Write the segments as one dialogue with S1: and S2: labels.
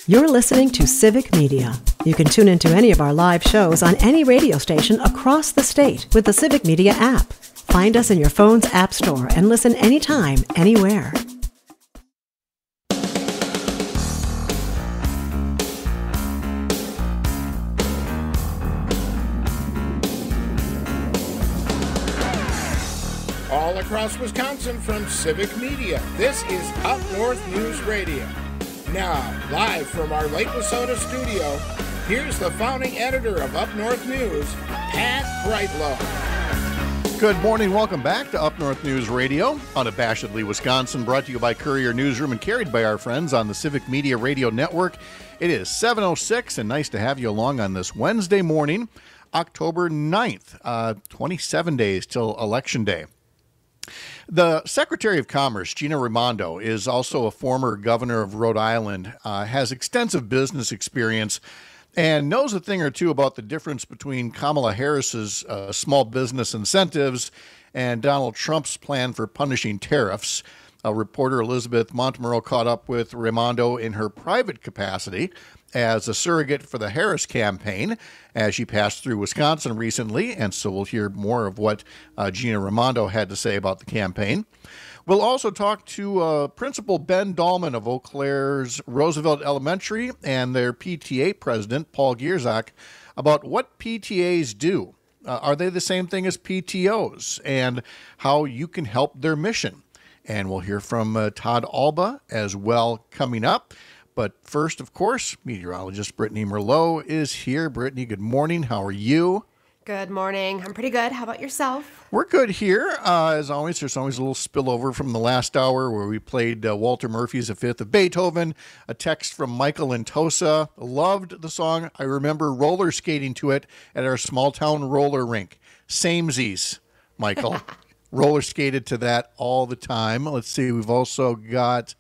S1: You're listening to Civic Media. You can tune into any of our live shows on any radio station across the state with the Civic Media app. Find us in your phone's app store and listen anytime, anywhere.
S2: All across Wisconsin from Civic Media, this is Up North News Radio. Now, live from our Lake Wissota studio, here's the founding editor of Up North News, Pat Brightlow.
S3: Good morning. Welcome back to Up North News Radio, unabashedly Wisconsin, brought to you by Courier Newsroom and carried by our friends on the Civic Media Radio Network. It is 7:06, and nice to have you along on this Wednesday morning, October 9th, 27 days till Election Day. The Secretary of Commerce, Gina Raimondo, is also a former governor of Rhode Island, has extensive business experience, and knows a thing or two about the difference between Kamala Harris's small business incentives and Donald Trump's plan for punishing tariffs. Reporter Elisabeth Montemurro caught up with Raimondo in her private capacity as a surrogate for the Harris campaign as she passed through Wisconsin recently, and so we'll hear more of what Gina Raimondo had to say about the campaign. We'll also talk to Principal Ben Dallman of Eau Claire's Roosevelt Elementary and their PTA president, Paul Gierczak, about what PTAs do. Are they the same thing as PTOs, and how you can help their mission? And we'll hear from Todd Alba as well coming up. But first, of course, meteorologist Brittany Merlot is here. Brittany, good morning. How are you?
S4: Good morning. I'm pretty good. How about yourself?
S3: We're good here. As always, there's always a little spillover from the last hour where we played Walter Murphy's A Fifth of Beethoven, a text from Michael in Tosa. Loved the song. I remember roller skating to it at our small town roller rink. Samesies, Michael. Roller skated to that all the time. Let's see. We've also got...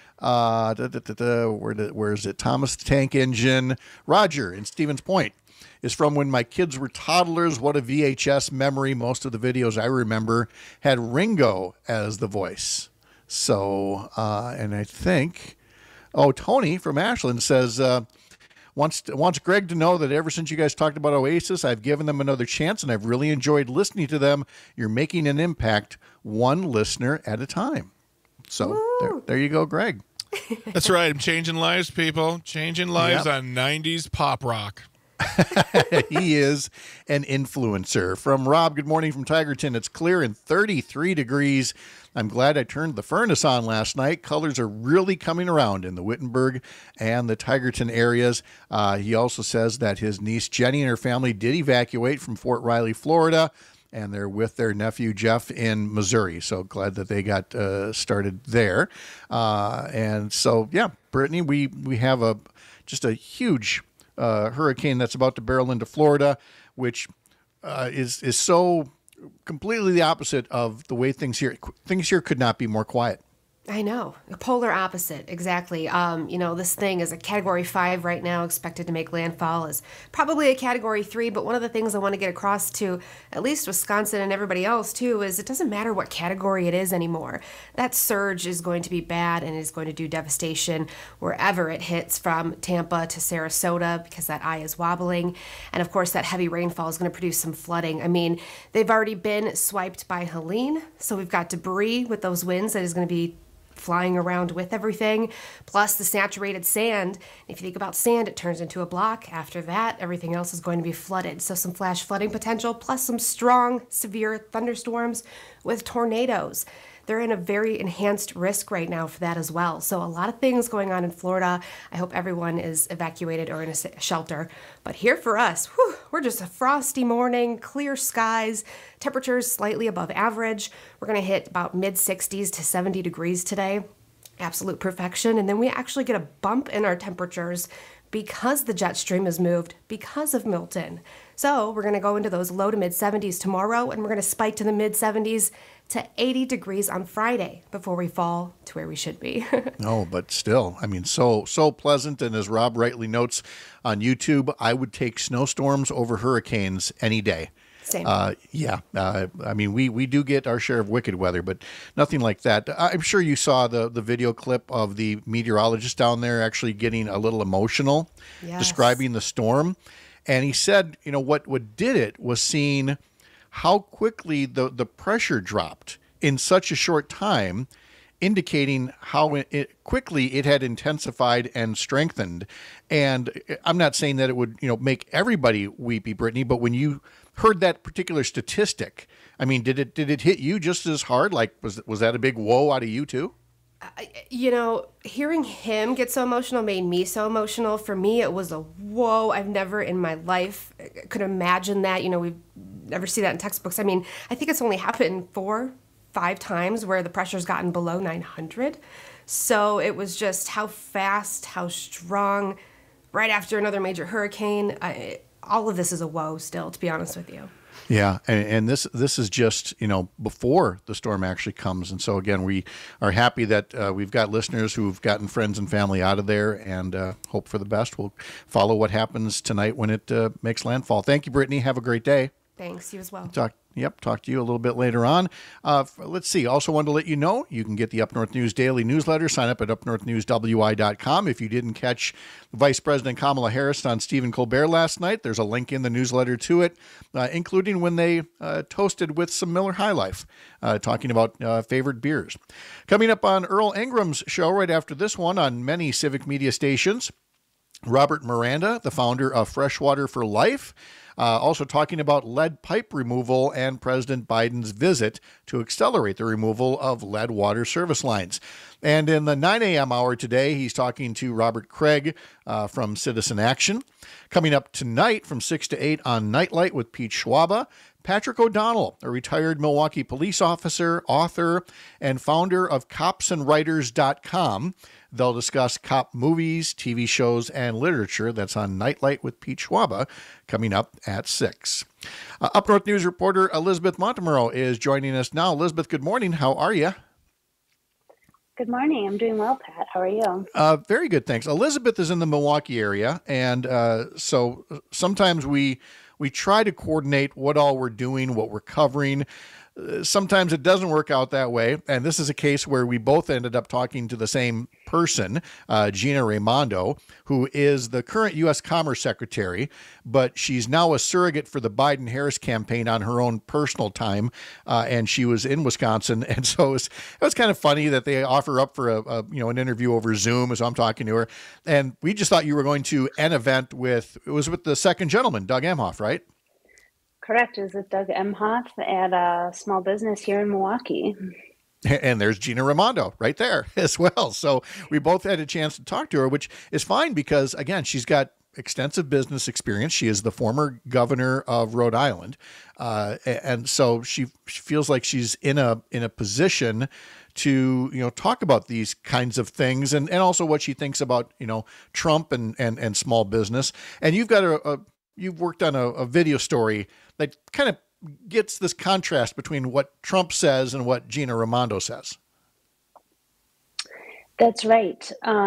S3: where is it? Thomas the Tank Engine. Roger in Stevens Point is from when my kids were toddlers. What a VHS memory. Most of the videos I remember had Ringo as the voice. So, and I think, Tony from Ashland says, wants Greg to know that ever since you guys talked about Oasis, I've given them another chance and I've really enjoyed listening to them. You're making an impact one listener at a time. So there you go, Greg.
S5: That's right. I'm changing lives, people. Changing lives on 90s pop rock.
S3: He is an influencer. From Rob, good morning from Tigerton. It's clear and 33 degrees. I'm glad I turned the furnace on last night. Colors are really coming around in the Wittenberg and the Tigerton areas. He also says that his niece Jenny and her family did evacuate from Fort Riley, Florida, and they're with their nephew Jeff in Missouri. So glad that they got started there. And so, yeah, Brittany, we have just a huge hurricane that's about to barrel into Florida, which is so completely the opposite of the way things here. Things here could not be more quiet.
S4: I know. A polar opposite, exactly. This thing is a Category 5 right now, expected to make landfall, is probably a Category 3, but one of the things I want to get across to at least Wisconsin and everybody else, too, is it doesn't matter what category it is anymore. That surge is going to be bad and is going to do devastation wherever it hits, from Tampa to Sarasota, because that eye is wobbling. And, of course, that heavy rainfall is going to produce some flooding. I mean, they've already been swiped by Helene, so we've got debris with those winds that is going to be flying around with everything, plus the saturated sand. If you think about sand, it turns into a block. After that, everything else is going to be flooded. So some flash flooding potential, plus some strong, severe thunderstorms with tornadoes. They're in a very enhanced risk right now for that as well. So a lot of things going on in Florida. I hope everyone is evacuated or in a shelter. But here for us, we're just a frosty morning, clear skies, temperatures slightly above average. We're going to hit about mid-60s to 70 degrees today. Absolute perfection. And then we actually get a bump in our temperatures because the jet stream has moved, because of Milton. So we're going to go into those low to mid-70s tomorrow, and we're going to spike to the mid-70s to 80 degrees on Friday before we fall to where we should be.
S3: No, but still, I mean, so pleasant. And as Rob rightly notes on YouTube, I would take snowstorms over hurricanes any day.
S4: Same.
S3: I mean, we do get our share of wicked weather, but nothing like that. I'm sure you saw the video clip of the meteorologist down there actually getting a little emotional, describing the storm. And he said, what did it was seeing how quickly the pressure dropped in such a short time, indicating how quickly it had intensified and strengthened. And I'm not saying that it would, make everybody weepy, Brittany, but when you heard that particular statistic, I mean, did it hit you just as hard? Like, was that a big whoa out of you too?
S4: Hearing him get so emotional made me so emotional. For me, it was a whoa. I've never in my life could imagine that. We've never see that in textbooks. I mean, I think it's only happened 4-5 times where the pressure's gotten below 900. So it was just how fast, how strong, right after another major hurricane. All of this is a whoa still, to be honest with you.
S3: Yeah, and this is just, before the storm actually comes. And so, again, we are happy that we've got listeners who've gotten friends and family out of there, and hope for the best. We'll follow what happens tonight when it makes landfall. Thank you, Brittany. Have a great day.
S4: Thanks. You as well.
S3: Talk to you a little bit later on. Let's see. Also wanted to let you know, you can get the Up North News Daily newsletter. Sign up at upnorthnewswi.com. If you didn't catch Vice President Kamala Harris on Stephen Colbert last night, there's a link in the newsletter to it, including when they toasted with some Miller High Life, talking about favorite beers. Coming up on Earl Ingram's show right after this one on many civic media stations, Robert Miranda, the founder of Freshwater for Life, also talking about lead pipe removal and President Biden's visit to accelerate the removal of lead water service lines. And in the 9 a.m. hour today, he's talking to Robert Craig from Citizen Action. Coming up tonight from 6 to 8 on Nightlight with Pete Schwaba, Patrick O'Donnell, a retired Milwaukee police officer, author, and founder of copsandwriters.com. They'll discuss cop movies, TV shows, and literature. That's on Nightlight with Pete Schwaba, coming up at 6. Up North News reporter Elisabeth Montemurro is joining us now. Elisabeth, good morning. How are you?
S6: Good morning. I'm doing well, Pat. How are you?
S3: Very good, thanks. Elisabeth is in the Milwaukee area, and so sometimes we try to coordinate what all we're doing, what we're covering. Sometimes it doesn't work out that way, and this is a case where we both ended up talking to the same person, Gina Raimondo, who is the current U.S. Commerce Secretary, but she's now a surrogate for the Biden-Harris campaign on her own personal time, and she was in Wisconsin, and so it was kind of funny that they offer up for an interview over Zoom as I'm talking to her, and we just thought you were going to an event with the second gentleman, Doug Emhoff, right?
S6: Correct. It was with Doug Emhoff at a small business here in Milwaukee.
S3: And there's Gina Raimondo right there as well. So we both had a chance to talk to her, which is fine because, again, she's got extensive business experience. She is the former governor of Rhode Island. And so she feels like she's in a position to, talk about these kinds of things and also what she thinks about, Trump and small business. And you've got you've worked on a video story that kind of gets this contrast between what Trump says and what Gina Raimondo says.
S6: That's right.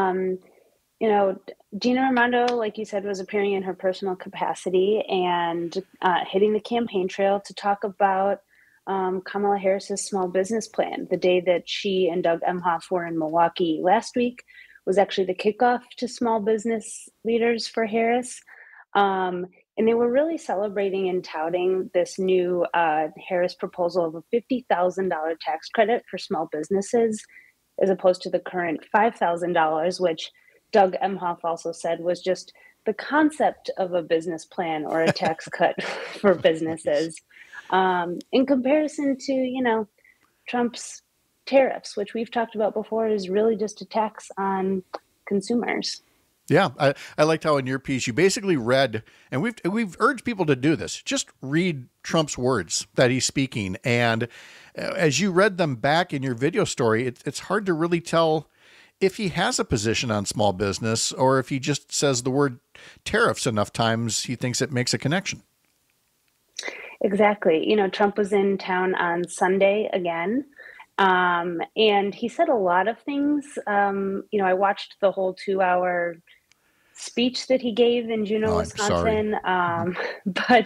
S6: Gina Raimondo, like you said, was appearing in her personal capacity and hitting the campaign trail to talk about Kamala Harris's small business plan. The day that she and Doug Emhoff were in Milwaukee last week was actually the kickoff to small business leaders for Harris. And they were really celebrating and touting this new Harris proposal of a $50,000 tax credit for small businesses, as opposed to the current $5,000, which Doug Emhoff also said was just the concept of a business plan or a tax cut for businesses, in comparison to, Trump's tariffs, which we've talked about before, is really just a tax on consumers.
S3: Yeah, I liked how in your piece you basically read, and we've urged people to do this, just read Trump's words that he's speaking. And as you read them back in your video story, it's hard to really tell if he has a position on small business or if he just says the word tariffs enough times he thinks it makes a connection.
S6: Exactly. Trump was in town on Sunday again. And he said a lot of things. I watched the whole 2-hour speech that he gave in Juneau, Wisconsin. But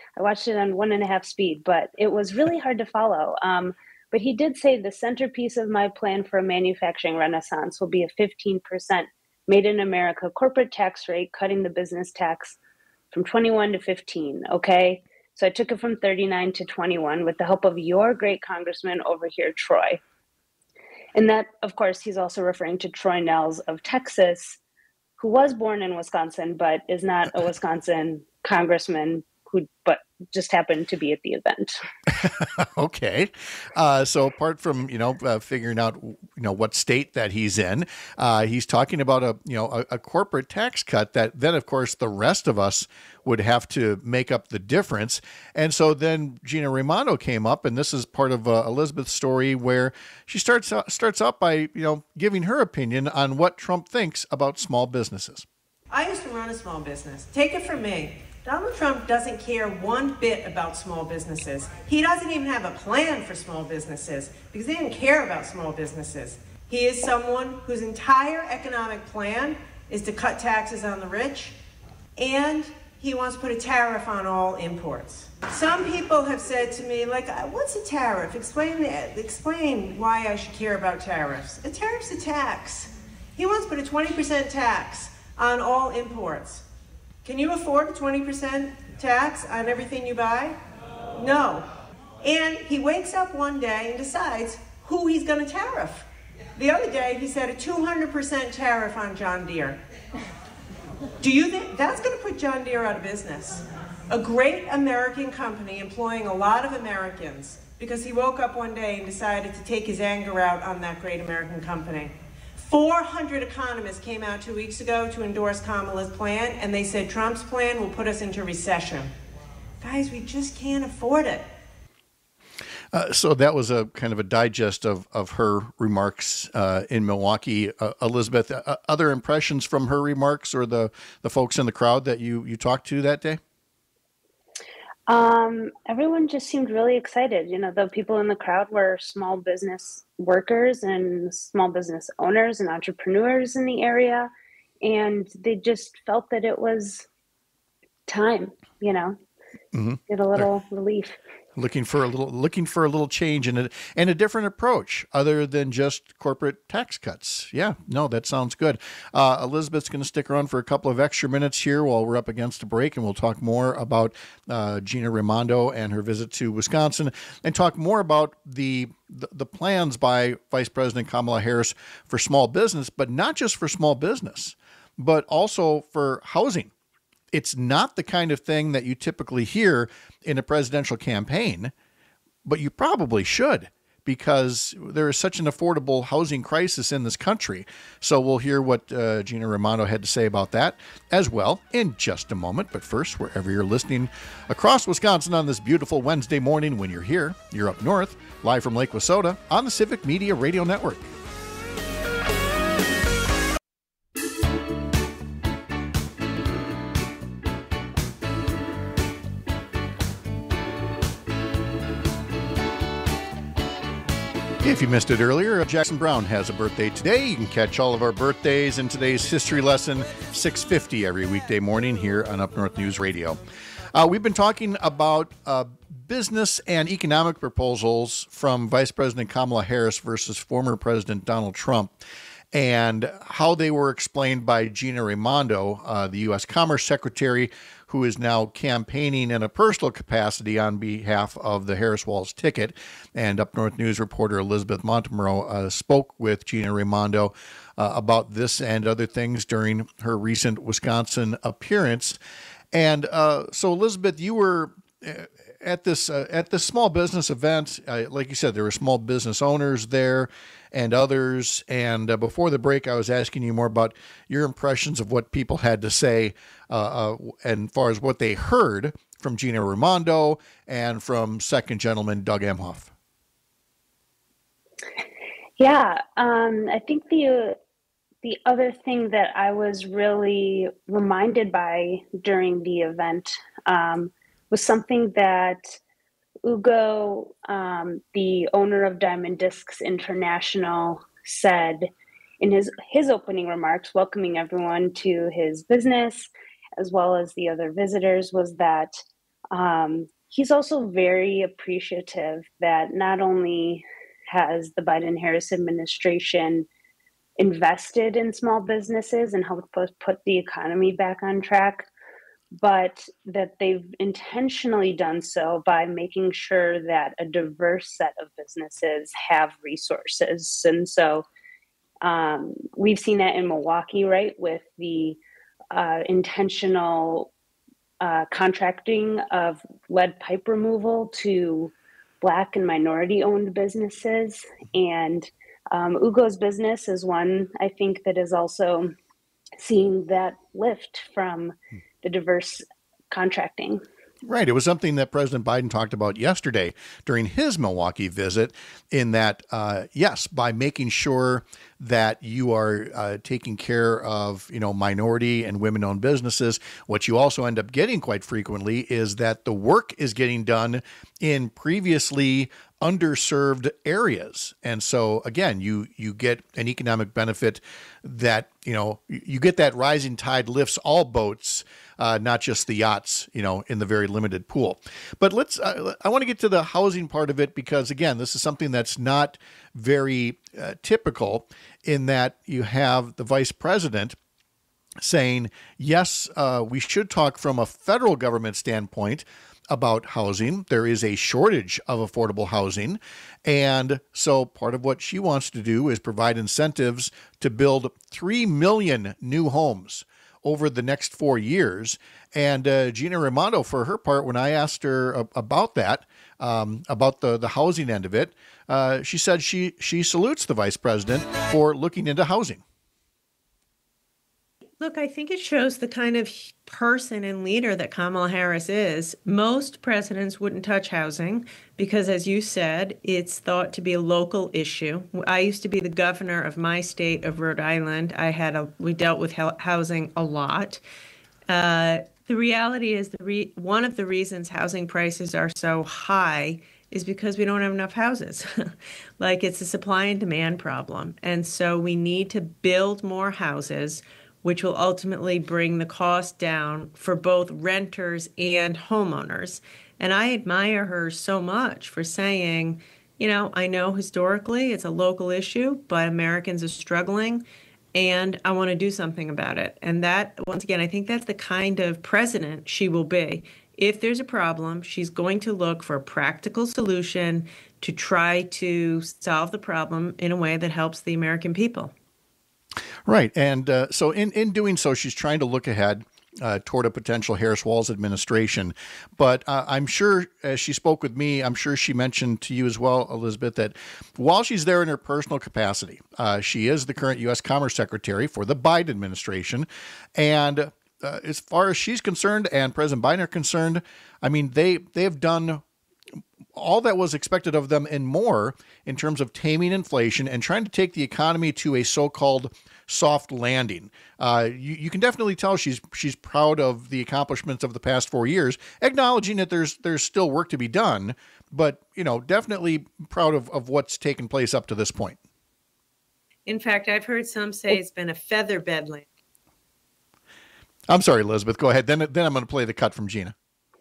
S6: I watched it on 1.5 speed, but it was really hard to follow. But he did say the centerpiece of my plan for a manufacturing renaissance will be a 15% made in America corporate tax rate, cutting the business tax from 21 to 15. Okay. So I took it from 39 to 21 with the help of your great congressman over here, Troy. And that, of course, he's also referring to Troy Nehls of Texas, who was born in Wisconsin, but is not a Wisconsin congressman but just happened to be at the event.
S3: Okay. So apart from, figuring out, what state that he's in, he's talking about a corporate tax cut that then, of course, the rest of us would have to make up the difference. And so then Gina Raimondo came up, and this is part of Elisabeth's story where she starts out by, giving her opinion on what Trump thinks about small businesses.
S7: I used to run a small business. Take it from me. Donald Trump doesn't care one bit about small businesses. He doesn't even have a plan for small businesses because he didn't care about small businesses. He is someone whose entire economic plan is to cut taxes on the rich, and he wants to put a tariff on all imports. Some people have said to me, what's a tariff? Explain why I should care about tariffs. A tariff's a tax. He wants to put a 20% tax on all imports. Can you afford a 20% tax on everything you buy? No. And he wakes up one day and decides who he's going to tariff. The other day, he said a 200% tariff on John Deere. Do you think that's going to put John Deere out of business? A great American company employing a lot of Americans because he woke up one day and decided to take his anger out on that great American company. 400 economists came out 2 weeks ago to endorse Kamala's plan, and they said Trump's plan will put us into recession. Guys, we just can't afford it.
S3: So that was a kind of a digest of her remarks in Milwaukee. Elisabeth, other impressions from her remarks or the folks in the crowd that you talked to that day?
S6: Everyone just seemed really excited. The people in the crowd were small business workers and small business owners and entrepreneurs in the area. And they just felt that it was time,
S3: Mm-hmm.
S6: Get a little relief.
S3: Looking for a little change and a different approach other than just corporate tax cuts. Yeah, no, that sounds good. Elisabeth's going to stick around for a couple of extra minutes here while we're up against a break, and we'll talk more about Gina Raimondo and her visit to Wisconsin, and talk more about the plans by Vice President Kamala Harris for small business, but not just for small business, but also for housing. It's not the kind of thing that you typically hear in a presidential campaign, but you probably should because there is such an affordable housing crisis in this country. So we'll hear what Gina Raimondo had to say about that as well in just a moment. But first, wherever you're listening across Wisconsin on this beautiful Wednesday morning, when you're here, you're up north, live from Lake Wissota on the Civic Media Radio Network. If you missed it earlier, Jackson Brown has a birthday today. You can catch all of our birthdays in today's history lesson, 6:50 every weekday morning here on Up North News Radio. We've been talking about business and economic proposals from Vice President Kamala Harris versus former President Donald Trump, and how they were explained by Gina Raimondo, the U.S. Commerce Secretary, who is now campaigning in a personal capacity on behalf of the Harris-Walz ticket. And Up North News reporter Elisabeth Montemurro spoke with Gina Raimondo about this and other things during her recent Wisconsin appearance. And so, Elisabeth, you were at this small business event. Like you said, there were small business owners there and others. And before the break, I was asking you more about your impressions of what people had to say and as far as what they heard from Gina Raimondo and from second gentleman Doug Emhoff.
S6: Yeah, I think the other thing that I was really reminded by during the event was something that Ugo, the owner of Diamond Discs International, said in his opening remarks, welcoming everyone to his business, as well as the other visitors, was that He's also very appreciative that not only has the Biden-Harris administration invested in small businesses and helped put the economy back on track, but that they've intentionally done so by making sure that a diverse set of businesses have resources. And so we've seen that in Milwaukee, right, with the intentional contracting of lead pipe removal to Black and minority-owned businesses. And Ugo's business is one, I think, that is also seeing that lift from the diverse contracting.
S3: Right. It was something that President Biden talked about yesterday during his Milwaukee visit, in that, yes, by making sure that you are taking care of, minority and women-owned businesses, what you also end up getting quite frequently is that the work is getting done in previously underserved areas. And so, again, you get an economic benefit that, you get that rising tide lifts all boats, not just the yachts, in the very limited pool. But I want to get to the housing part of it, because, again, this is something that's not very typical, in that you have the vice president saying, yes, we should talk from a federal government standpoint about housing. There is a shortage of affordable housing. And so part of what she wants to do is provide incentives to build 3 million new homes over the next 4 years. And Gina Raimondo, for her part, when I asked her about that, about the housing end of it, she said she salutes the vice president for looking into housing.
S8: Look, I think it shows the kind of person and leader that Kamala Harris is. Most presidents wouldn't touch housing because, as you said, it's thought to be a local issue. I used to be the governor of my state of Rhode Island. We dealt with housing a lot. The reality is one of the reasons housing prices are so high is because we don't have enough houses. Like, it's a supply and demand problem. And so we need to build more houses, which will ultimately bring the cost down for both renters and homeowners. And I admire her so much for saying, I know historically it's a local issue, but Americans are struggling, and I want to do something about it. And that, once again, I think that's the kind of president she will be. If there's a problem, she's going to look for a practical solution to try to solve the problem in a way that helps the American people.
S3: Right. And so in doing so, she's trying to look ahead toward a potential Harris-Walz administration. But I'm sure, as she spoke with me, I'm sure she mentioned to you as well, Elisabeth, that while she's there in her personal capacity, she is the current U.S. Commerce Secretary for the Biden administration. And as far as she's concerned and President Biden are concerned, I mean, they have done all that was expected of them and more in terms of taming inflation and trying to take the economy to a so-called soft landing. You can definitely tell she's proud of the accomplishments of the past 4 years, acknowledging that there's still work to be done, but definitely proud of what's taken place up to this point.
S8: In fact, I've heard some say it's been a feather bed landing.
S3: I'm sorry, Elisabeth. Go ahead. Then I'm going to play the cut from Gina.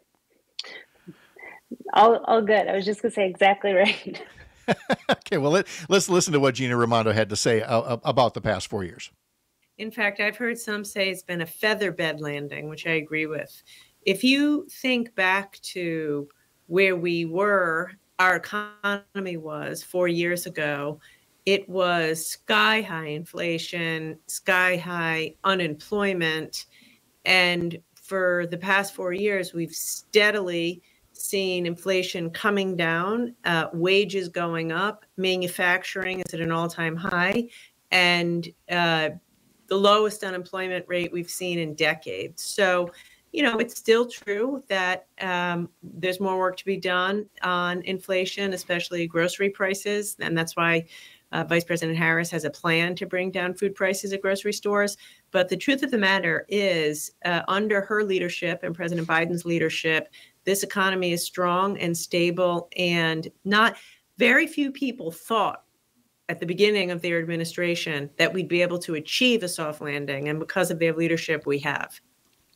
S6: All good. I was just going to say exactly right.
S3: Okay, well, let's listen to what Gina Raimondo had to say about the past 4 years.
S8: In fact, I've heard some say it's been a feather bed landing, which I agree with. If you think back to where we were, our economy was 4 years ago, it was sky high inflation, sky high unemployment. And for the past 4 years, we've steadily seen inflation coming down, wages going up, manufacturing is at an all-time high, and the lowest unemployment rate we've seen in decades. So, it's still true that there's more work to be done on inflation, especially grocery prices, and that's why Vice President Harris has a plan to bring down food prices at grocery stores. But the truth of the matter is, under her leadership and President Biden's leadership, this economy is strong and stable, and not very few people thought at the beginning of their administration that we'd be able to achieve a soft landing. And because of their leadership, we have.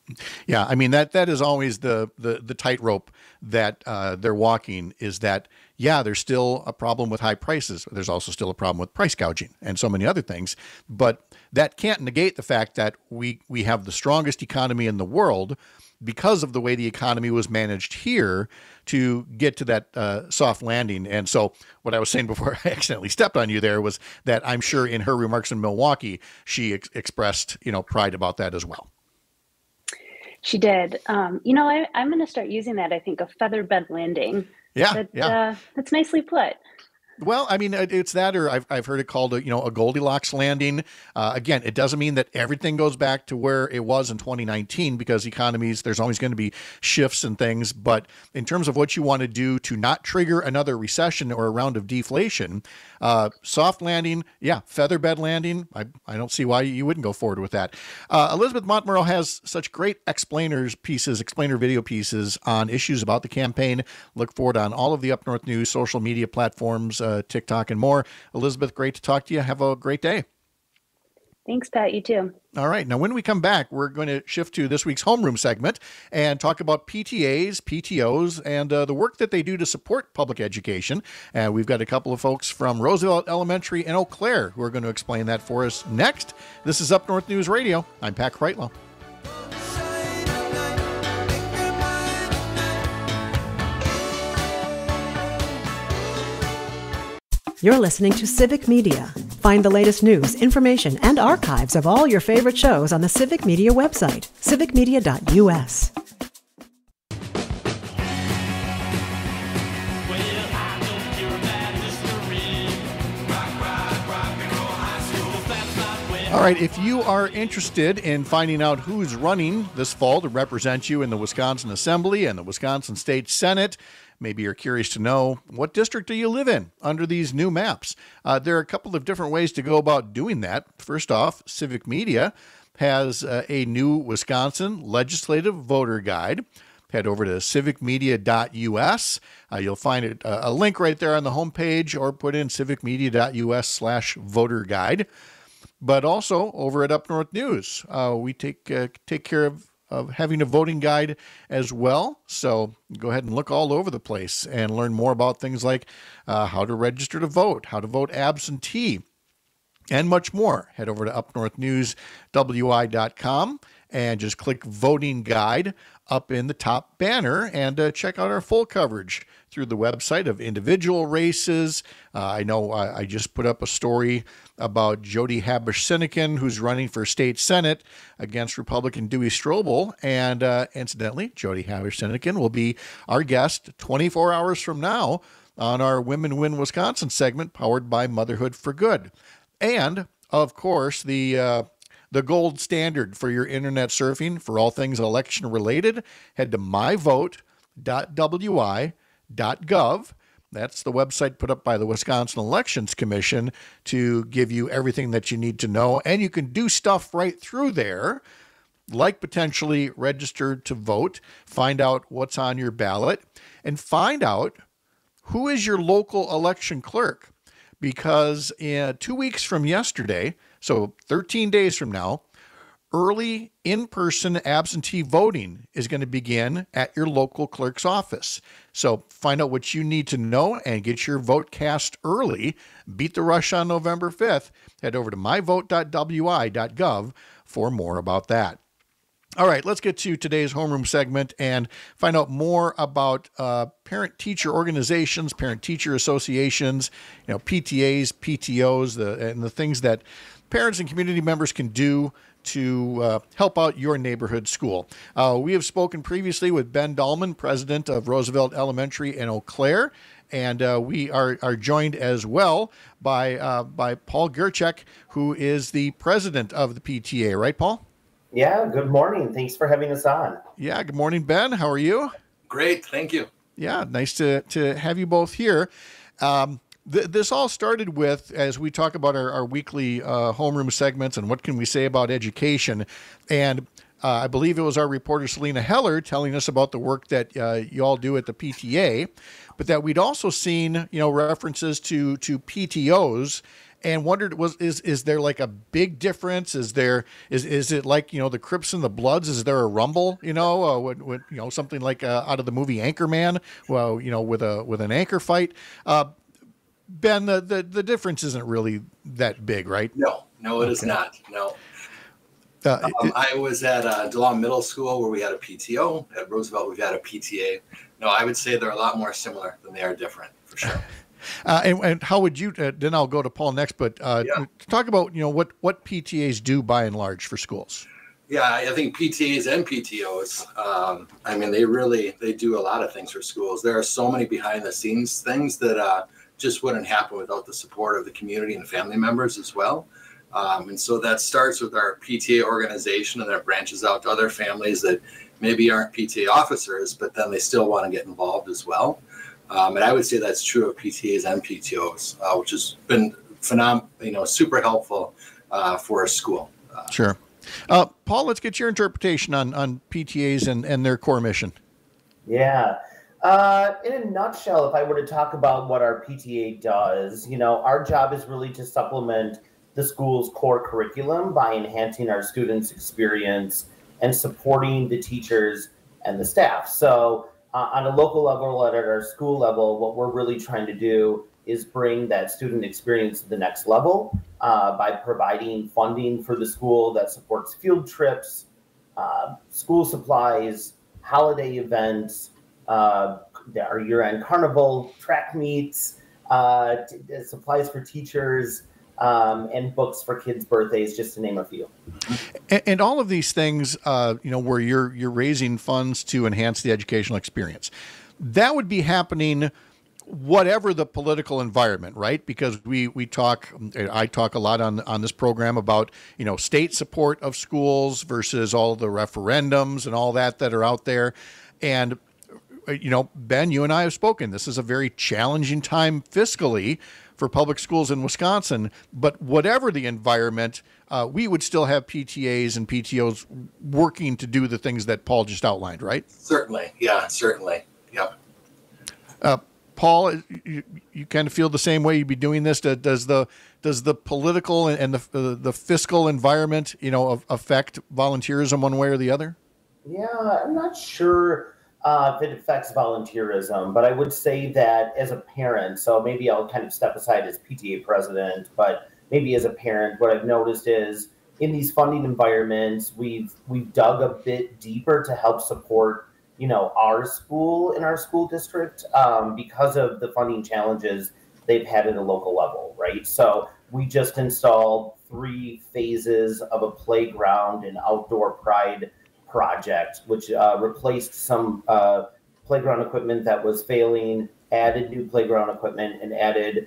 S3: Yeah, I mean that is always the tightrope that they're walking, is that, yeah, there's still a problem with high prices. There's also still a problem with price gouging and so many other things. But that can't negate the fact that we have the strongest economy in the world because of the way the economy was managed here to get to that soft landing. And so what I was saying before I accidentally stepped on you there was that I'm sure in her remarks in Milwaukee, she expressed, pride about that as well.
S6: She did. I'm going to start using that. I think a feather bed landing.
S3: Yeah.
S6: That's nicely put.
S3: Well, I mean, it's that, or I've heard it called a Goldilocks landing. Again, it doesn't mean that everything goes back to where it was in 2019, because economies, there's always going to be shifts and things. But in terms of what you want to do to not trigger another recession or a round of deflation, soft landing, feather bed landing, I don't see why you wouldn't go forward with that. Elisabeth Montemurro has such great explainer video pieces on issues about the campaign. Look for it on all of the Up North News social media platforms, TikTok and more. Elisabeth, great to talk to you. Have a great day.
S6: Thanks, Pat. You too.
S3: All right. Now, when we come back, we're going to shift to this week's homeroom segment and talk about PTAs, PTOs, and the work that they do to support public education. And we've got a couple of folks from Roosevelt Elementary and Eau Claire who are going to explain that for us next. This is Up North News Radio. I'm Pat Kreitlow.
S1: You're listening to Civic Media. Find the latest news, information, and archives of all your favorite shows on the Civic Media website, civicmedia.us.
S3: All right, if you are interested in finding out who's running this fall to represent you in the Wisconsin Assembly and the Wisconsin State Senate, maybe you're curious to know, what district do you live in under these new maps? There are a couple of different ways to go about doing that. First off, Civic Media has a new Wisconsin legislative voter guide. Head over to civicmedia.us. You'll find a link right there on the homepage, or put in civicmedia.us/voter guide. But also over at Up North News, we take care of having a voting guide as well. So go ahead and look all over the place and learn more about things like how to register to vote, how to vote absentee, and much more. Head over to upnorthnewswi.com and just click Voting Guide up in the top banner, and check out our full coverage through the website of individual races. I know I just put up a story about Jody Habush-Sinekin, who's running for state senate against Republican Dewey Strobel. And incidentally, Jody Habush-Sinekin will be our guest 24 hours from now on our Women Win Wisconsin segment, powered by Motherhood for Good. And, of course, the gold standard for your internet surfing for all things election related, head to myvote.wi.gov. That's the website put up by the Wisconsin Elections Commission to give you everything that you need to know. And you can do stuff right through there, like potentially register to vote, find out what's on your ballot, and find out who is your local election clerk. Because 2 weeks from yesterday, so 13 days from now, early in-person absentee voting is going to begin at your local clerk's office. So find out what you need to know and get your vote cast early. Beat the rush on November 5th. Head over to myvote.wi.gov for more about that. All right, let's get to today's homeroom segment and find out more about parent-teacher organizations, parent-teacher associations, PTAs, PTOs, and the things that parents and community members can do to help out your neighborhood school. We have spoken previously with Ben Dallman, president of Roosevelt Elementary in Eau Claire, and we are joined as well by Paul Gierczak, who is the president of the PTA. Right, Paul?
S9: Yeah, good morning. Thanks for having us on.
S3: Yeah, good morning, Ben. How are you?
S10: Great, thank you.
S3: Yeah, nice to have you both here. This all started with, as we talk about our weekly homeroom segments and what can we say about education, and I believe it was our reporter Selena Heller telling us about the work that you all do at the PTA, but that we'd also seen references to PTOs and wondered, is there like a big difference? Is it like, the Crips and the Bloods? Is there a rumble? Something like out of the movie Anchorman, well, with an anchor fight. Ben, the difference isn't really that big, right?
S10: No, it is not. No. I was at DeLong Middle School where we had a PTO. At Roosevelt, we've had a PTA. No, I would say they're a lot more similar than they are different, for sure.
S3: And how would you? Then I'll go to Paul next. But talk about what PTAs do by and large for schools.
S10: Yeah, I think PTAs and PTOs. They do a lot of things for schools. There are so many behind the scenes things that just wouldn't happen without the support of the community and family members as well. And so that starts with our PTA organization, and that branches out to other families that maybe aren't PTA officers, but then they still want to get involved as well. And I would say that's true of PTAs and PTOs, which has been phenomenal, super helpful for a school.
S3: Sure. Paul, let's get your interpretation on PTAs and their core mission.
S9: Yeah. In a nutshell, if I were to talk about what our PTA does, our job is really to supplement the school's core curriculum by enhancing our students' experience and supporting the teachers and the staff. So on a local level and at our school level, what we're really trying to do is bring that student experience to the next level by providing funding for the school that supports field trips, school supplies, holiday events, our year-end carnival, track meets, supplies for teachers, and books for kids' birthdays, just to name a few.
S3: And all of these things, where you're raising funds to enhance the educational experience, that would be happening whatever the political environment, right? Because I talk a lot on this program about, state support of schools versus all the referendums and all that are out there. And, Ben, you and I have spoken. This is a very challenging time fiscally for public schools in Wisconsin, but whatever the environment, we would still have PTAs and PTOs working to do the things that Paul just outlined, right?
S10: Certainly. Yeah, certainly. Yeah.
S3: Paul, you kind of feel the same way you'd be doing this? Does the political and the fiscal environment, affect volunteerism one way or the other?
S9: Yeah, I'm not sure if it affects volunteerism, but I would say that as a parent, so maybe I'll kind of step aside as PTA president, but maybe as a parent, what I've noticed is in these funding environments, we've dug a bit deeper to help support, our school in our school district because of the funding challenges they've had at a local level, right? So we just installed 3 phases of a playground and outdoor pride project, which replaced some playground equipment that was failing, added new playground equipment, and added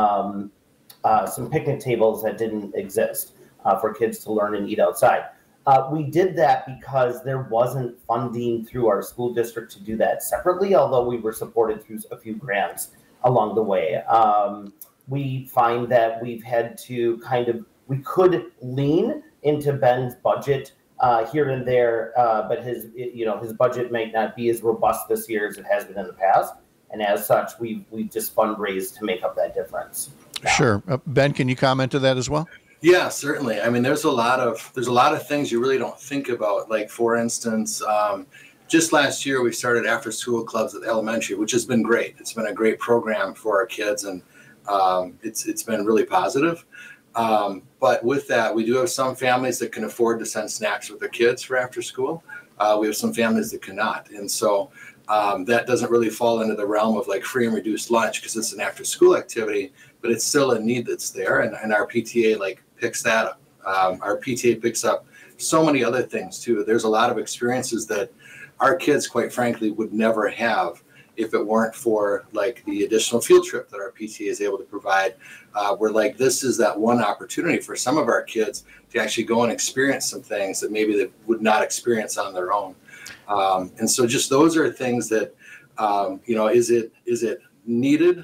S9: some picnic tables that didn't exist for kids to learn and eat outside. We did that because there wasn't funding through our school district to do that separately, although we were supported through a few grants along the way. We find that we've had to we could lean into Ben's budget here and there, but his budget might not be as robust this year as it has been in the past, and as such, we've just fundraised to make up that difference.
S3: Sure, Ben, can you comment to that as well?
S10: Yeah, certainly. I mean, there's a lot of things you really don't think about. Like, for instance, just last year we started after school clubs at elementary, which has been great. It's been a great program for our kids, and it's been really positive. But with that, we do have some families that can afford to send snacks with their kids for after school. We have some families that cannot. And so that doesn't really fall into the realm of like free and reduced lunch because it's an after school activity, but it's still a need that's there. And our PTA picks that up. Our PTA picks up so many other things too. There's a lot of experiences that our kids, quite frankly, would never have if it weren't for the additional field trip that our PTA is able to provide. Where this is that one opportunity for some of our kids to actually go and experience some things that maybe they would not experience on their own. And so just those are things that, is it needed?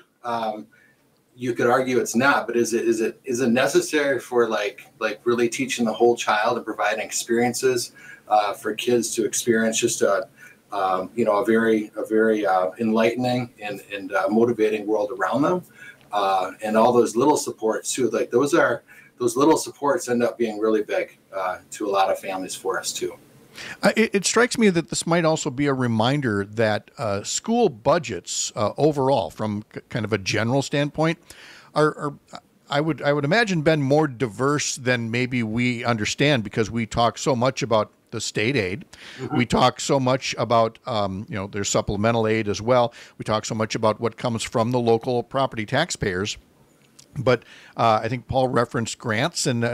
S10: You could argue it's not, but is it necessary for really teaching the whole child and providing experiences for kids to experience just a very enlightening and motivating world around them? and all those little supports too. Like those little supports end up being really big to a lot of families for us too.
S3: It strikes me that this might also be a reminder that school budgets overall, from kind of a general standpoint, are I would imagine, Ben, more diverse than maybe we understand, because we talk so much about the state aid. Mm-hmm. We talk so much about, there's supplemental aid as well. We talk so much about what comes from the local property taxpayers. But I think Paul referenced grants, and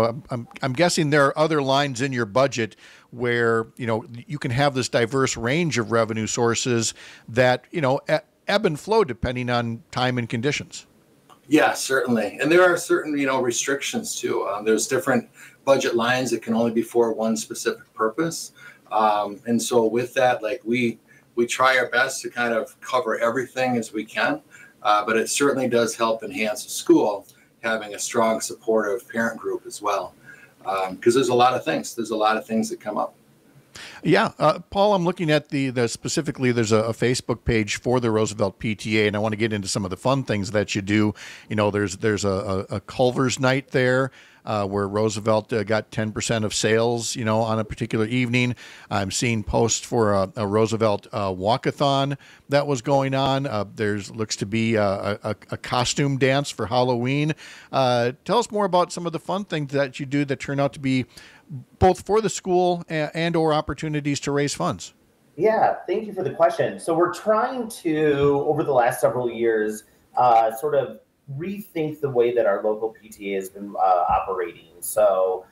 S3: I'm guessing there are other lines in your budget where you can have this diverse range of revenue sources that ebb and flow depending on time and conditions.
S10: Yeah, certainly, and there are certain restrictions too. There's different budget lines that can only be for one specific purpose, and so with that, like we try our best to kind of cover everything as we can. But it certainly does help enhance the school having a strong supportive parent group as well, because there's a lot of things. There's a lot of things that come up.
S3: Yeah, Paul, I'm looking at the specifically. There's a Facebook page for the Roosevelt PTA, and I want to get into some of the fun things that you do. There's a Culver's night there. Where Roosevelt got 10% of sales, on a particular evening. I'm seeing posts for a Roosevelt walkathon that was going on. There's looks to be a costume dance for Halloween. Tell us more about some of the fun things that you do that turn out to be both for the school and or opportunities to raise funds.
S9: Yeah, thank you for the question. So we're trying to, over the last several years, sort of rethink the way that our local PTA has been operating. So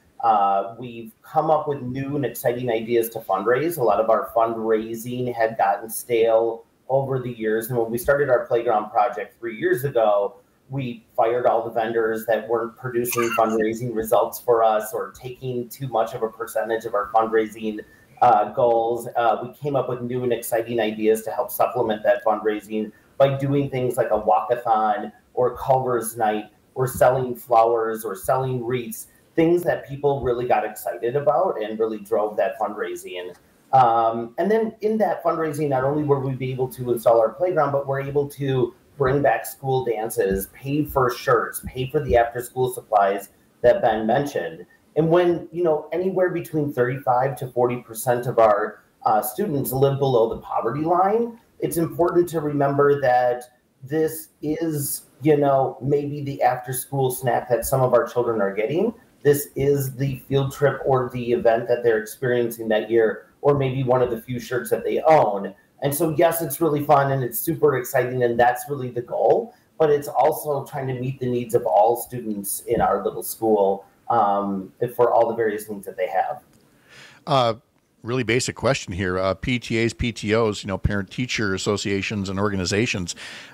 S9: we've come up with new and exciting ideas to fundraise. A lot of our fundraising had gotten stale over the years. And when we started our playground project 3 years ago, we fired all the vendors that weren't producing fundraising results for us or taking too much of a percentage of our fundraising goals. We came up with new and exciting ideas to help supplement that fundraising by doing things like a walkathon or Culver's night, or selling flowers or selling wreaths, things that people really got excited about and really drove that fundraising. And then in that fundraising, not only were we able to install our playground, but we're able to bring back school dances, pay for shirts, pay for the after school supplies that Ben mentioned. And when, anywhere between 35 to 40% of our students live below the poverty line, it's important to remember that this is, maybe the after school snack that some of our children are getting. This is the field trip or the event that they're experiencing that year, or maybe one of the few shirts that they own. And so, yes, it's really fun and it's super exciting, and that's really the goal. But it's also trying to meet the needs of all students in our little school for all the various needs that they have.
S3: Really basic question here. PTAs, PTOs, parent-teacher associations and organizations,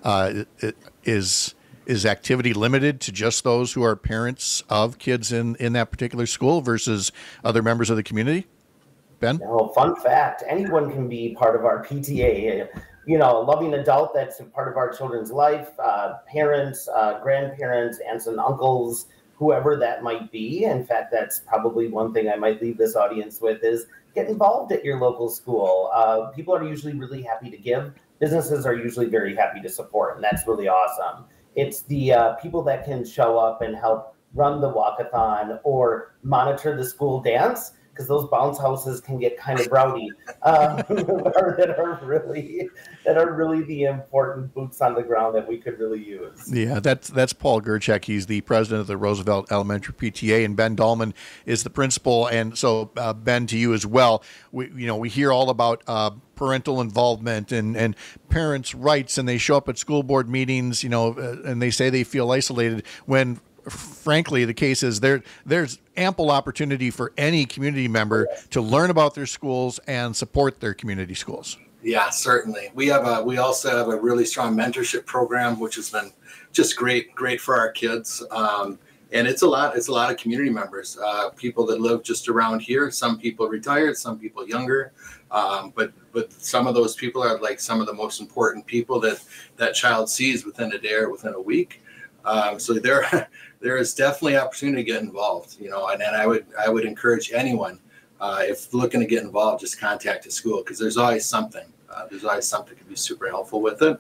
S3: is activity limited to just those who are parents of kids in that particular school versus other members of the community? Ben?
S9: No, fun fact, anyone can be part of our PTA. A loving adult that's a part of our children's life, parents, grandparents, aunts and uncles, whoever that might be. In fact, that's probably one thing I might leave this audience with is get involved at your local school. People are usually really happy to give. Businesses are usually very happy to support, and that's really awesome. It's the people that can show up and help run the walkathon or monitor the school dance, because those bounce houses can get kind of rowdy, that are really the important boots on the ground that we could really use.
S3: Yeah, that's Paul Gierczak. He's the president of the Roosevelt Elementary PTA, and Ben Dallman is the principal. And so, Ben, to you as well. We hear all about parental involvement and parents' rights, and they show up at school board meetings, and they say they feel isolated when, frankly, the case is there's ample opportunity for any community member to learn about their schools and support their community schools.
S10: Yeah, certainly. We also have a really strong mentorship program, which has been just great for our kids. And it's a lot of community members, people that live just around here. Some people retired, some people younger. But some of those people are like some of the most important people that child sees within a day or within a week. So there is definitely opportunity to get involved, and I would encourage anyone, if looking to get involved, just contact the school, because there's always something. There's always something that can be super helpful with it.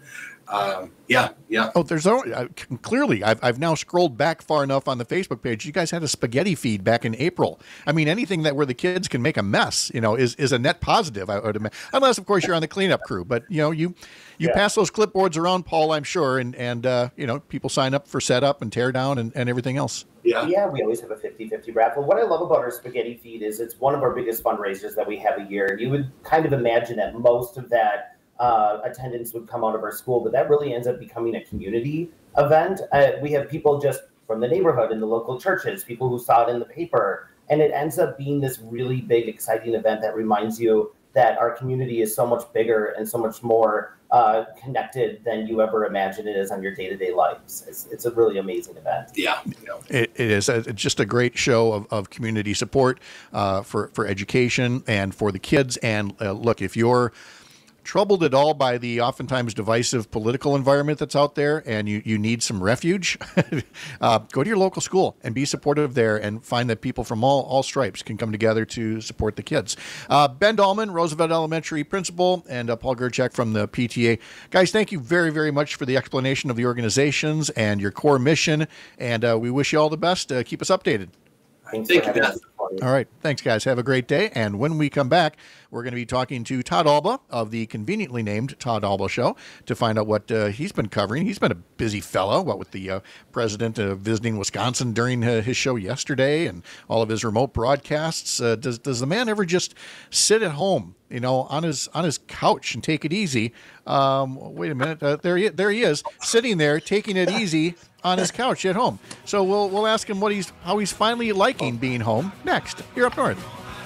S10: Yeah.
S3: Oh, there's clearly. I've now scrolled back far enough on the Facebook page. You guys had a spaghetti feed back in April. I mean, anything that where the kids can make a mess, is a net positive. I would imagine, unless of course you're on the cleanup crew. But you pass those clipboards around, Paul. I'm sure, and people sign up for setup and tear down and everything else.
S9: Yeah, we always have a 50-50 raffle. What I love about our spaghetti feed is it's one of our biggest fundraisers that we have a year. And you would kind of imagine that most of that attendance would come out of our school, but that really ends up becoming a community event. We have people just from the neighborhood and the local churches, people who saw it in the paper, and it ends up being this really big, exciting event that reminds you that our community is so much bigger and so much more connected than you ever imagine it is on your day-to-day lives. It's a really amazing event.
S10: Yeah.
S3: It is just a great show of community support for education and for the kids. And look, if you're troubled at all by the oftentimes divisive political environment that's out there and you need some refuge, go to your local school and be supportive there and find that people from all stripes can come together to support the kids. Ben Dallman, Roosevelt Elementary principal, and Paul Gierczak from the PTA. Guys, thank you very, very much for the explanation of the organizations and your core mission, and we wish you all the best. Keep us updated.
S9: Thank you, guys.
S3: All right. Thanks, guys. Have a great day. And when we come back, we're going to be talking to Todd Alba of the conveniently named Todd Alba Show to find out what he's been covering. He's been a busy fellow, with the president visiting Wisconsin during his show yesterday and all of his remote broadcasts. Does the man ever just sit at home, on his couch and take it easy? Wait a minute. There he is, sitting there, taking it easy on his couch at home. So we'll ask him how he's finally liking being home next here up north.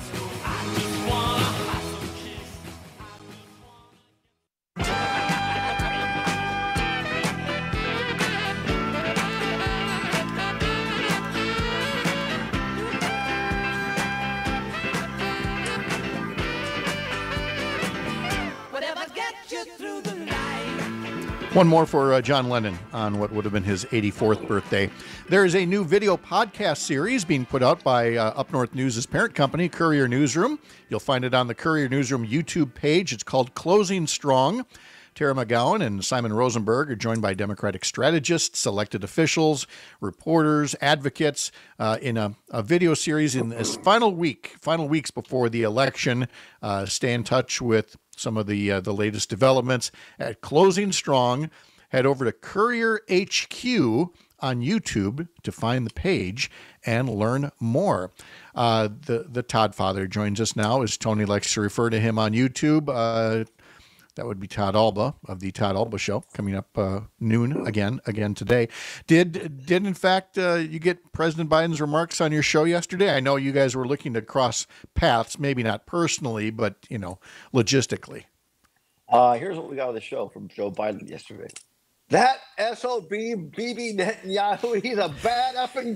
S3: One more for John Lennon on what would have been his 84th birthday. There is a new video podcast series being put out by Up North News' parent company, Courier Newsroom. You'll find it on the Courier Newsroom YouTube page. It's called Closing Strong. Tara McGowan and Simon Rosenberg are joined by Democratic strategists, elected officials, reporters, advocates in a video series in this final weeks before the election. Stay in touch with some of the latest developments at Closing Strong. Head over to Courier HQ on YouTube to find the page and learn more. The Todd Father joins us now, as Tony likes to refer to him on YouTube. That would be Todd Alba of the Todd Alba Show, coming up noon again today. Did in fact you get President Biden's remarks on your show yesterday? I know you guys were looking to cross paths, maybe not personally, but logistically.
S11: Here's what we got on the show from Joe Biden yesterday. That SOB Bibi Netanyahu, he's a bad effing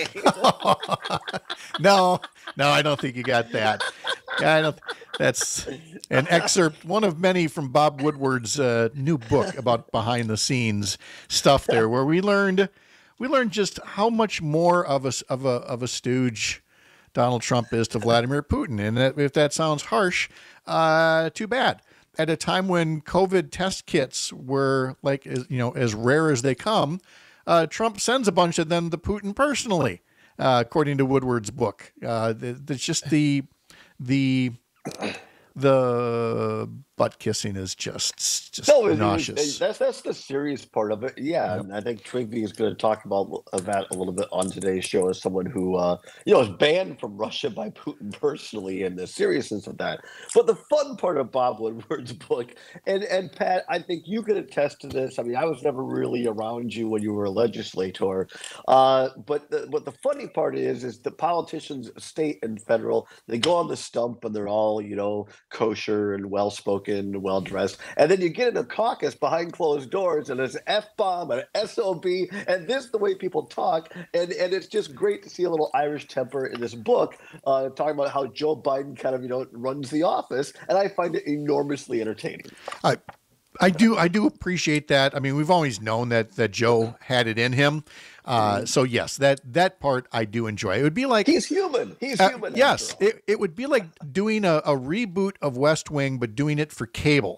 S11: guy.
S3: No, I don't think you got that. That's an excerpt, one of many from Bob Woodward's new book about behind the scenes stuff there, where we learned just how much more of a stooge Donald Trump is to Vladimir Putin. And if that sounds harsh, too bad. At a time when COVID test kits were as rare as they come, Trump sends a bunch of them to Putin personally, according to Woodward's book. It's just the butt kissing is just nauseous.
S11: That's the serious part of it. Yeah, yep. And I think Twigby is going to talk about that a little bit on today's show as someone who is banned from Russia by Putin personally, and the seriousness of that. But the fun part of Bob Woodward's book, and Pat, I think you can attest to this. I mean, I was never really around you when you were a legislator, but the funny part is the politicians, state and federal, they go on the stump and they're all kosher and well-spoken, well-dressed, and then you get in a caucus behind closed doors and there's an F-bomb and an SOB, and this is the way people talk, and it's just great to see a little Irish temper in this book, talking about how Joe Biden kind of runs the office, and I find it enormously entertaining.
S3: I do appreciate that. I mean, we've always known that Joe had it in him. So yes, that part I do enjoy. It would be like
S11: he's human. He's human.
S3: Yes, it would be like doing a reboot of West Wing, but doing it for cable.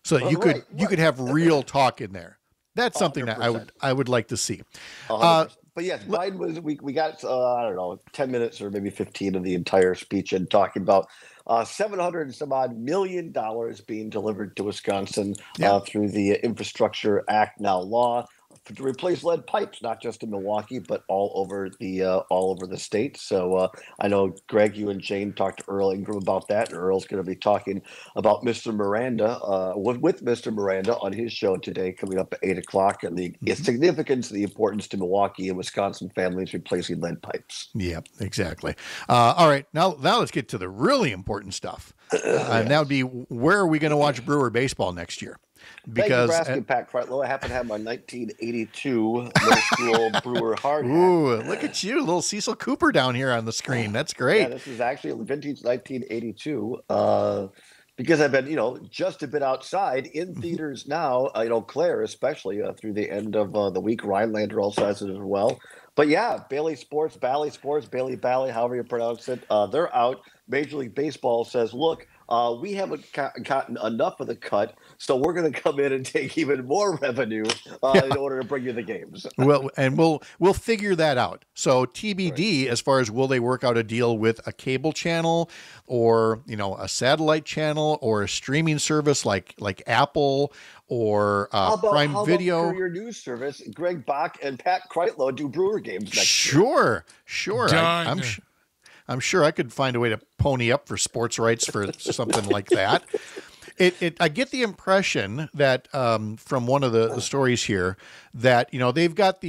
S3: so that you could have real talk in there. That's something 100%. That I would like to see.
S11: But yes, Biden was. We got I don't know 10 minutes or maybe 15 of the entire speech and talking about $700 and some odd million being delivered to Wisconsin through the Infrastructure Act now law to replace lead pipes, not just in Milwaukee, but all over the state. So I know, Greg, you and Jane talked to Earl Ingram about that, and Earl's going to be talking about Mr. Miranda with Mr. Miranda on his show today, coming up at 8 o'clock, and the significance, the importance to Milwaukee and Wisconsin families replacing lead pipes.
S3: Yeah, exactly. All right, now let's get to the really important stuff, and that would be, where are we going to watch Brewer baseball next year?
S11: Because thank you for asking, Pat Kreitlow. I happen to have my 1982 middle school Brewer hard hat.
S3: Ooh, look at you, little Cecil Cooper down here on the screen. That's great.
S11: Yeah, this is actually vintage 1982. Because I've been, just a bit outside in theaters now. Claire, especially through the end of the week. Rhinelander also has it as well. But yeah, Bally Sports, Bally, however you pronounce it, they're out. Major League Baseball says, look, we haven't gotten enough of the cut, so we're going to come in and take even more revenue in order to bring you the games.
S3: Well, and we'll figure that out. So TBD, right, as far as will they work out a deal with a cable channel or a satellite channel or a streaming service like Apple or Prime Video.
S11: How about your news service, Greg Bach and Pat Kreitlow do Brewer games next year?
S3: Sure. I'm sure I could find a way to pony up for sports rights for something like that. I get the impression that from one of the stories here that they've got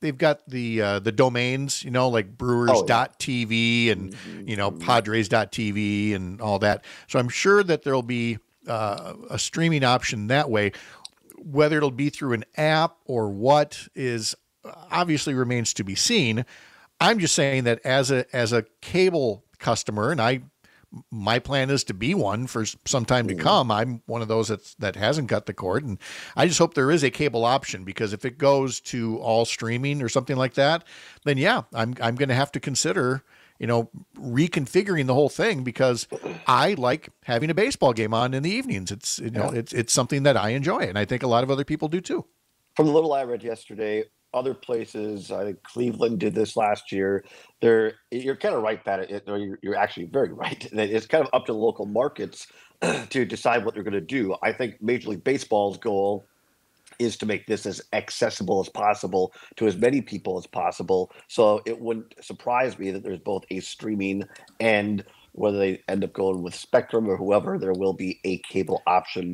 S3: the domains, like Brewers.tv and Padres.tv and all that. So I'm sure that there'll be a streaming option that way. Whether it'll be through an app or what is obviously remains to be seen. I'm just saying that as a cable customer, and my plan is to be one for some time to come. I'm one of those that hasn't got the cord, and I just hope there is a cable option, because if it goes to all streaming or something like that, then yeah, I'm going to have to consider reconfiguring the whole thing, because I like having a baseball game on in the evenings. It's something that I enjoy, and I think a lot of other people do too.
S11: From the little I read yesterday, other places, I think Cleveland did this last year. You're kind of right, Pat. You're actually very right. It's kind of up to the local markets to decide what they're going to do. I think Major League Baseball's goal is to make this as accessible as possible to as many people as possible. So it wouldn't surprise me that there's both a streaming and, whether they end up going with Spectrum or whoever, there will be a cable option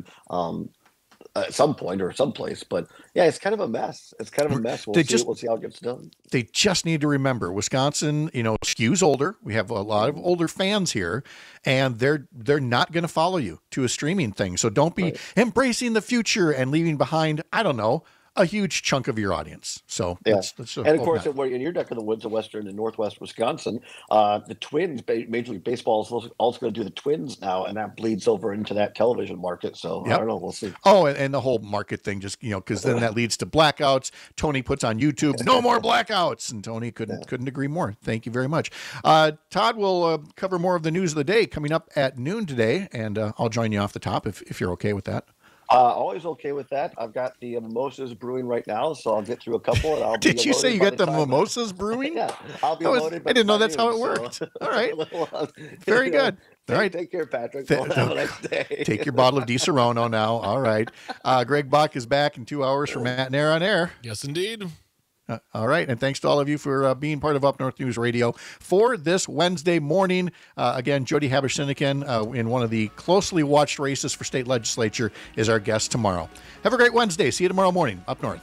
S11: at some point or someplace. But yeah, it's kind of a mess. We'll see how it gets done.
S3: They just need to remember, Wisconsin, skews older. We have a lot of older fans here, and they're not going to follow you to a streaming thing. So don't be embracing the future and leaving behind, I don't know, a huge chunk of your audience. So let's
S11: and of course, in your neck of the woods of western and northwest Wisconsin, the Twins, Major League Baseball is also going to do the Twins now, and that bleeds over into that television market. So I don't know, we'll see.
S3: Oh, and the whole market thing, just because then that leads to blackouts. Tony puts on YouTube, no more blackouts, and Tony couldn't agree more. Thank you very much. Todd will cover more of the news of the day coming up at noon today, and I'll join you off the top if you're okay with that.
S11: Always okay with that. I've got the mimosas brewing right now, so I'll get through a couple. And I'll
S3: Did you say you got the mimosas brewing?
S11: Yeah, I'll be loaded.
S3: I didn't know that's how it worked. So. All right, very good. All right,
S11: take care, Patrick. Have a nice day.
S3: Take your bottle of Di Serono now. All right, Greg Bach is back in 2 hours for Matt and Air on Air.
S5: Yes, indeed.
S3: All right, and thanks to all of you for being part of Up North News Radio for this Wednesday morning. Again, Jody Haber-Sinekin, in one of the closely watched races for state legislature, is our guest tomorrow. Have a great Wednesday. See you tomorrow morning, Up North.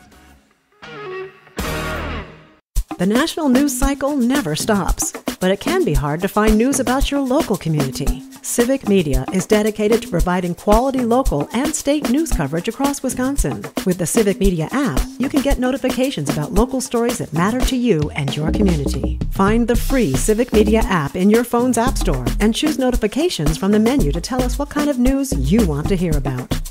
S1: The national news cycle never stops, but it can be hard to find news about your local community. Civic Media is dedicated to providing quality local and state news coverage across Wisconsin. With the Civic Media app, you can get notifications about local stories that matter to you and your community. Find the free Civic Media app in your phone's app store and choose notifications from the menu to tell us what kind of news you want to hear about.